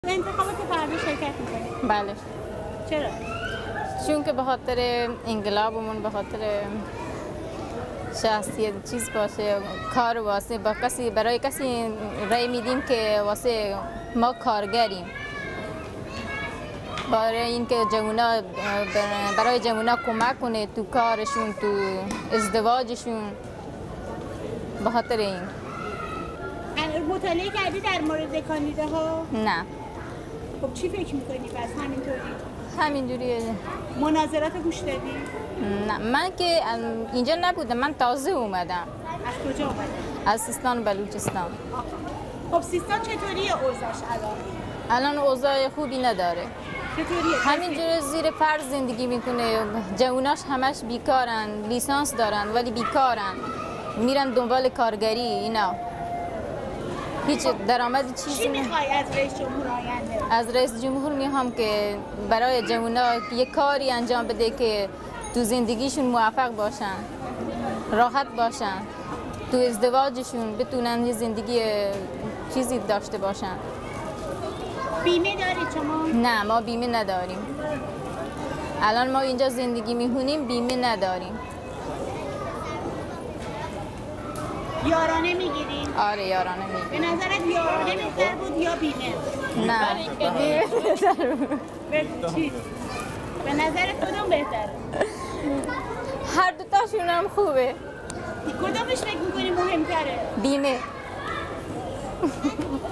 انتخابات فردا شرکت میکنید؟ بله. چرا؟ چون که به خاطر انقلابمون، به خاطر شخصیت چیز باشه، کار واسه با کسی، برای کسی رای میدیم که واسه ما کارگریم، برای اینکه جوونا، برای جوونا کمک کنه تو کارشون، تو ازدواجشون. به خاطر این مطالعه کردی در مورد کاندیداها؟ نه. خب چی فکر میکنی پس همینطوری؟ همینجوریه. مناظرات گوش دادی؟ نه، من که اینجا نبودم، من تازه اومدم. از کجا اومدی؟ از سیستان و بلوچستان. خب سیستان چطوریه اوضاعش الان اوضاع خوبی نداره. چطوریه؟ همینجور زیر فرض زندگی میکنه. جووناش همش بیکارن، لیسانس دارن ولی بیکارن، میرن دنبال کارگری. اینا هیچ درآمد چیزی. چی میخوای از رئیس جمهور آینده؟ از رئیس جمهور میخوام که برای جوونا یه کاری انجام بده که تو زندگیشون موفق باشن، راحت باشن، تو ازدواجشون بتونن یه زندگی چیزی داشته باشن. بیمه دارید شما؟ نه، ما بیمه نداریم. الان ما اینجا زندگی میکنیم، بیمه نداریم. یارانه میگیرین؟ آره، یارانه میگیریم. به نظرت یارانه بهتر بود یا بیمه؟ نه، بیمه بهتر بود. چی؟ به نظرت کدوم بهتره؟ هر دوتاشون هم خوبه. کدومش فکر میکنی مهمتره؟ بیمه.